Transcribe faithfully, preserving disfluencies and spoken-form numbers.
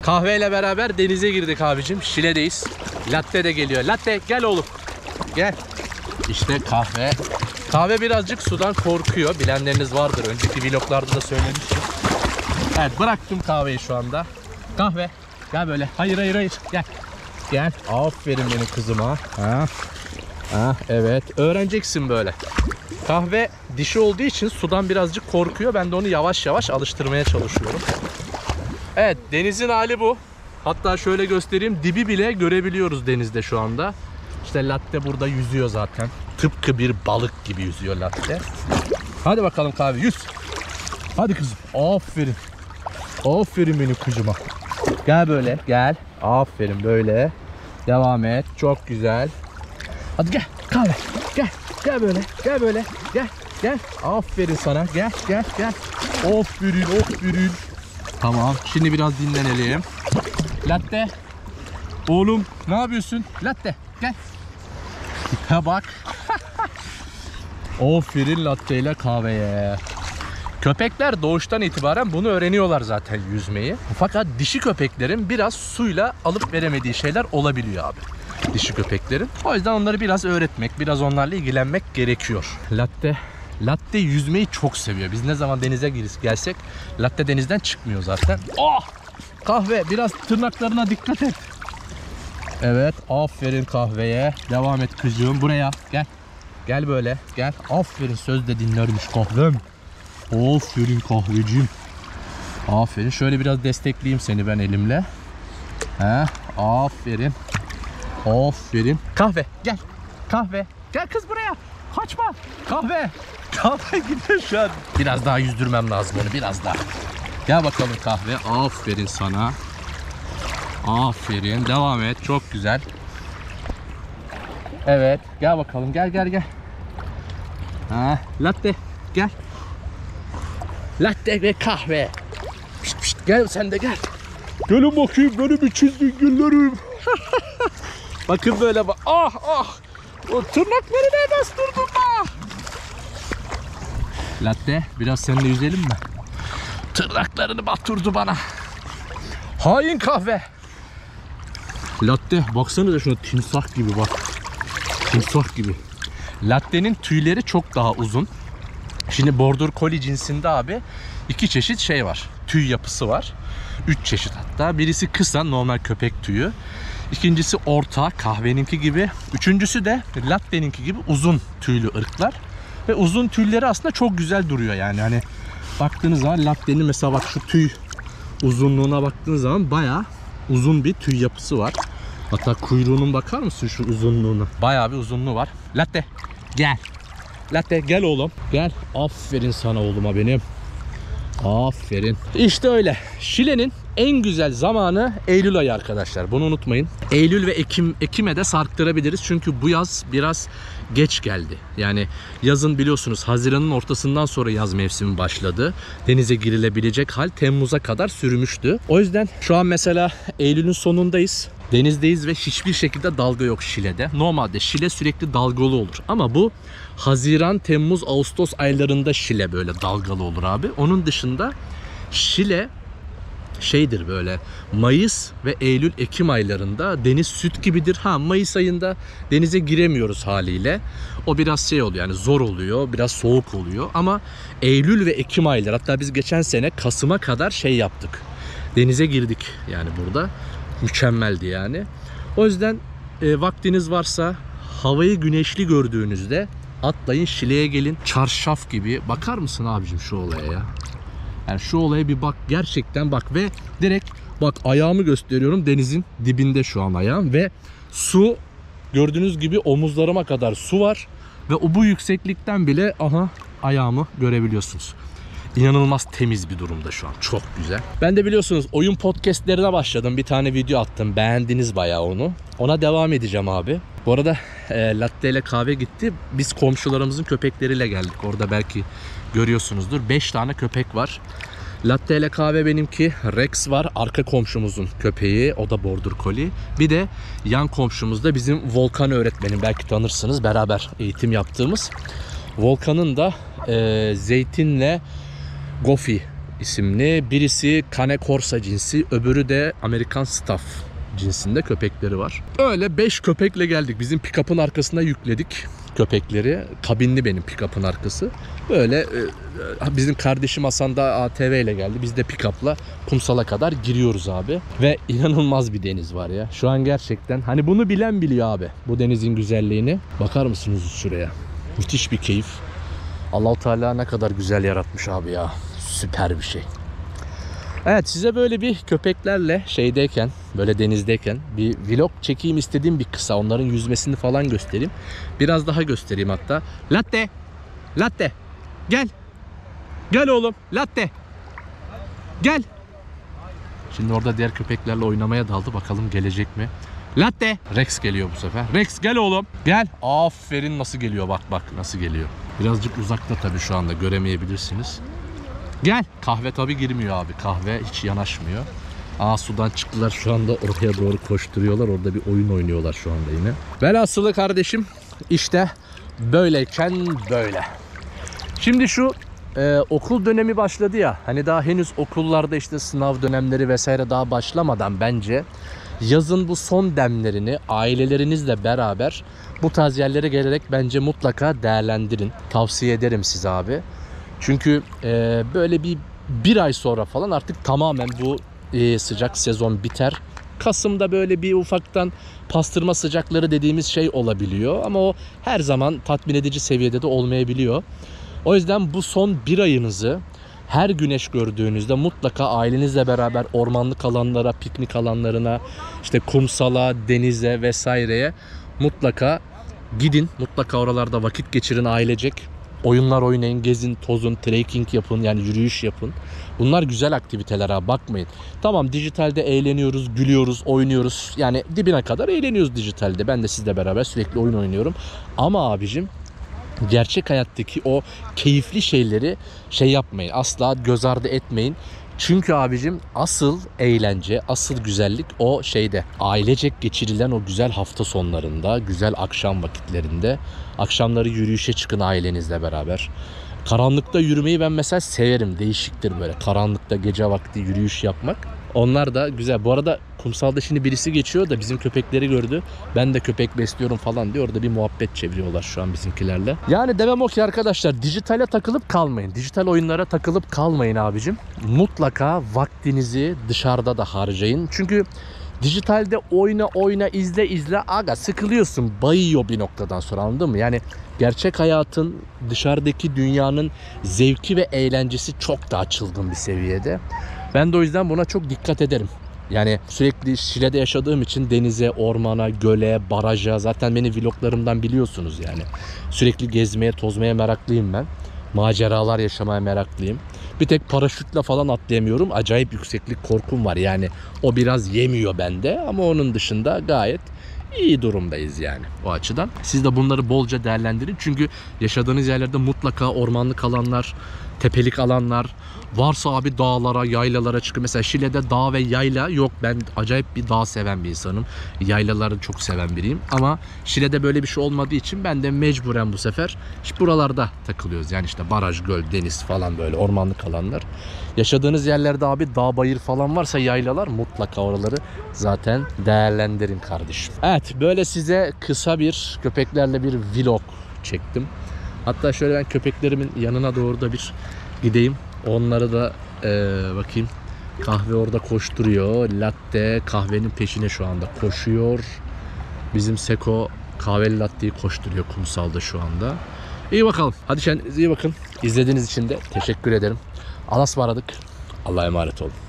Kahveyle beraber denize girdik abicim. Şile'deyiz. Latte de geliyor. Latte gel oğlum. Gel. İşte kahve. Kahve birazcık sudan korkuyor. Bilenleriniz vardır. Önceki vloglarda da söylemiştim. Evet, bıraktım kahveyi şu anda. Kahve. Gel böyle. Hayır hayır hayır. Gel. Gel. Aferin benim kızıma. Ha. Ha, evet. Öğreneceksin böyle. Kahve dişi olduğu için sudan birazcık korkuyor. Ben de onu yavaş yavaş alıştırmaya çalışıyorum. Evet, denizin hali bu. Hatta şöyle göstereyim. Dibi bile görebiliyoruz denizde şu anda. İşte Latte burada yüzüyor zaten. Tıpkı bir balık gibi yüzüyor Latte. Hadi bakalım kahve, yüz. Hadi kızım. Aferin. Aferin benim kızıma. Gel böyle, gel. Aferin böyle. Devam et. Çok güzel. Hadi gel kahve. Gel. Gel böyle. Gel böyle. Gel. Gel. Aferin sana. Gel. Gel. Gel. Aferin. Aferin. Tamam. Şimdi biraz dinlenelim. Latte. Oğlum ne yapıyorsun? Latte. Gel. Ha bak. Aferin Latte ile kahveye. Köpekler doğuştan itibaren bunu öğreniyorlar zaten, yüzmeyi. Fakat dişi köpeklerin biraz suyla alıp veremediği şeyler olabiliyor abi. Dişi köpeklerin. O yüzden onları biraz öğretmek, biraz onlarla ilgilenmek gerekiyor. Latte, Latte yüzmeyi çok seviyor. Biz ne zaman denize gelsek Latte denizden çıkmıyor zaten. Oh! Kahve, biraz tırnaklarına dikkat et. Evet, aferin kahveye. Devam et kızım. Buraya gel. Gel böyle, gel. Aferin, söz de dinlermiş kahvem. Aferin kahvecim. Aferin. Şöyle biraz destekleyeyim seni ben elimle. He, aferin. Aferin. Kahve gel. Kahve. Gel kız buraya. Kaçma. Kahve. Kahve gidiyor şu an. Biraz daha yüzdürmem lazım onu, biraz daha. Gel bakalım kahve. Aferin sana. Aferin. Devam et. Çok güzel. Evet. Gel bakalım. Gel gel gel. Ha, Latte. Gel. Latte ve kahve. Pişt pişt, gel sen de gel. Gelin bakayım benim çizdiğim güllerim. Bakın böyle bak. Ah ah. O tırnaklarına bastırdım ah. Latte, biraz seninle yüzelim mi? Tırnaklarını batırdı bana. Hain kahve. Latte, baksanıza şuna, timsah gibi bak. Timsah gibi. Latte'nin tüyleri çok daha uzun. Şimdi Border Collie cinsinde abi iki çeşit şey var. Tüy yapısı var. Üç çeşit hatta. Birisi kısa, normal köpek tüyü. İkincisi orta, kahveninki gibi. Üçüncüsü de Latte'ninki gibi uzun tüylü ırklar. Ve uzun tüyleri aslında çok güzel duruyor yani. Hani baktığınız zaman Latte'nin mesela bak şu tüy uzunluğuna baktığınız zaman bayağı uzun bir tüy yapısı var. Hatta kuyruğunun bakar mısın şu uzunluğuna? Bayağı bir uzunluğu var. Latte gel. Latte gel oğlum. Gel. Aferin sana oğluma benim. Aferin. İşte öyle. Şile'nin en güzel zamanı Eylül ayı arkadaşlar. Bunu unutmayın. Eylül ve Ekim, Ekim'e de sarktırabiliriz. Çünkü bu yaz biraz geç geldi. Yani yazın biliyorsunuz Haziran'ın ortasından sonra yaz mevsimi başladı. Denize girilebilecek hal Temmuz'a kadar sürmüştü. O yüzden şu an mesela Eylül'ün sonundayız. Denizdeyiz ve hiçbir şekilde dalga yok Şile'de. Normalde Şile sürekli dalgalı olur. Ama bu Haziran, Temmuz, Ağustos aylarında Şile böyle dalgalı olur abi. Onun dışında Şile şeydir böyle Mayıs ve Eylül, Ekim aylarında deniz süt gibidir. Ha, Mayıs ayında denize giremiyoruz haliyle. O biraz şey oluyor yani, zor oluyor, biraz soğuk oluyor. Ama Eylül ve Ekim ayları, hatta biz geçen sene Kasım'a kadar şey yaptık. Denize girdik yani burada. Mükemmeldi yani. O yüzden e, vaktiniz varsa havayı güneşli gördüğünüzde atlayın Şile'ye gelin. Çarşaf gibi. Bakar mısın abicim şu olaya ya? Yani şu olaya bir bak, gerçekten bak ve direkt bak, ayağımı gösteriyorum, denizin dibinde şu an ayağım ve su gördüğünüz gibi omuzlarıma kadar su var ve o bu yükseklikten bile aha ayağımı görebiliyorsunuz. İnanılmaz temiz bir durumda şu an. Çok güzel. Ben de biliyorsunuz oyun podcastlerine başladım. Bir tane video attım. Beğendiniz bayağı onu. Ona devam edeceğim abi. Bu arada e, Latte ile kahve gitti. Biz komşularımızın köpekleriyle geldik. Orada belki görüyorsunuzdur. beş tane köpek var. Latte ile kahve benimki. Rex var. Arka komşumuzun köpeği. O da Border Collie. Bir de yan komşumuzda bizim Volkan öğretmenim. Belki tanırsınız. Beraber eğitim yaptığımız. Volkan'ın da e, Zeytin'le Gofi isimli. Birisi Cane Corsa cinsi, öbürü de Amerikan Staff cinsinde köpekleri var. Öyle beş köpekle geldik. Bizim pick-up'ın arkasına yükledik köpekleri. Kabinli benim pick-up'ın arkası. Böyle e, bizim kardeşim Hasan da A T V ile geldi. Biz de pick-up'la kumsala kadar giriyoruz abi. Ve inanılmaz bir deniz var ya. Şu an gerçekten hani bunu bilen biliyor abi. Bu denizin güzelliğini. Bakar mısınız şuraya? Müthiş bir keyif. Allah-u Teala ne kadar güzel yaratmış abi ya. Süper bir şey. Evet, size böyle bir köpeklerle şeydeyken, böyle denizdeyken bir vlog çekeyim istediğim bir kısa. Onların yüzmesini falan göstereyim. Biraz daha göstereyim hatta. Latte. Latte. Gel. Gel oğlum. Latte. Gel. Şimdi orada diğer köpeklerle oynamaya daldı. Bakalım gelecek mi? Latte. Rex geliyor bu sefer. Rex gel oğlum. Gel. Aferin, nasıl geliyor, bak bak nasıl geliyor. Birazcık uzakta tabii, şu anda göremeyebilirsiniz. Gel. Kahve tabii girmiyor abi. Kahve hiç yanaşmıyor. Aa, sudan çıktılar şu anda, oraya doğru koşturuyorlar. Orada bir oyun oynuyorlar şu anda yine. Velhasılı kardeşim, işte böyleyken böyle. Şimdi şu e, okul dönemi başladı ya. Hani daha henüz okullarda işte sınav dönemleri vesaire daha başlamadan bence yazın bu son demlerini ailelerinizle beraber bu tarz yerlere gelerek bence mutlaka değerlendirin. Tavsiye ederim size abi. Çünkü e, böyle bir bir ay sonra falan artık tamamen bu e, sıcak sezon biter. Kasım'da böyle bir ufaktan pastırma sıcakları dediğimiz şey olabiliyor. Ama o her zaman tatmin edici seviyede de olmayabiliyor. O yüzden bu son bir ayınızı her güneş gördüğünüzde mutlaka ailenizle beraber ormanlık alanlara, piknik alanlarına, işte kumsala, denize vesaireye mutlaka gidin. Mutlaka oralarda vakit geçirin ailecek. Oyunlar oynayın, gezin, tozun, trekking yapın, yani yürüyüş yapın. Bunlar güzel aktiviteler ha, bakmayın. Tamam, dijitalde eğleniyoruz, gülüyoruz, oynuyoruz. Yani dibine kadar eğleniyoruz dijitalde. Ben de sizle beraber sürekli oyun oynuyorum. Ama abicim, gerçek hayattaki o keyifli şeyleri şey yapmayın. Asla göz ardı etmeyin. Çünkü abicim asıl eğlence, asıl güzellik o şeyde. Ailecek geçirilen o güzel hafta sonlarında, güzel akşam vakitlerinde. Akşamları yürüyüşe çıkın ailenizle beraber. Karanlıkta yürümeyi ben mesela severim. Değişiktir böyle. Karanlıkta gece vakti yürüyüş yapmak. Onlar da güzel. Bu arada kumsalda şimdi birisi geçiyor da bizim köpekleri gördü. Ben de köpek besliyorum falan diyor. Orada bir muhabbet çeviriyorlar şu an bizimkilerle. Yani demem o ki arkadaşlar, dijitale takılıp kalmayın. Dijital oyunlara takılıp kalmayın abicim. Mutlaka vaktinizi dışarıda da harcayın. Çünkü dijitalde oyna oyna izle izle aga sıkılıyorsun. Bayıyor bir noktadan sonra, anladın mı? Yani gerçek hayatın, dışarıdaki dünyanın zevki ve eğlencesi çok daha çılgın bir seviyede. Ben de o yüzden buna çok dikkat ederim. Yani sürekli Şile'de yaşadığım için denize, ormana, göle, baraja, zaten beni vloglarımdan biliyorsunuz yani. Sürekli gezmeye, tozmaya meraklıyım ben. Maceralar yaşamaya meraklıyım. Bir tek paraşütle falan atlayamıyorum. Acayip yükseklik korkum var yani. O biraz yemiyor bende ama onun dışında gayet iyi durumdayız yani o açıdan. Siz de bunları bolca değerlendirin. Çünkü yaşadığınız yerlerde mutlaka ormanlık alanlar, tepelik alanlar varsa abi, dağlara, yaylalara çıkın. Mesela Şile'de dağ ve yayla yok. Ben acayip bir dağ seven bir insanım. Yaylaları çok seven biriyim. Ama Şile'de böyle bir şey olmadığı için ben de mecburen bu sefer işte buralarda takılıyoruz. Yani işte baraj, göl, deniz falan, böyle ormanlık alanlar. Yaşadığınız yerlerde abi dağ, bayır falan varsa, yaylalar, mutlaka oraları zaten değerlendirin kardeşim. Evet, böyle size kısa bir köpeklerle bir vlog çektim. Hatta şöyle ben köpeklerimin yanına doğru da bir gideyim. Onları da ee, bakayım. Kahve orada koşturuyor. Latte kahvenin peşine şu anda koşuyor. Bizim Seko kahveli latteyi koşturuyor kumsalda şu anda. İyi bakalım. Hadi kendinize iyi bakın. İzlediğiniz için de teşekkür ederim. Allah'a ısmarladık. Allah'a emanet olun.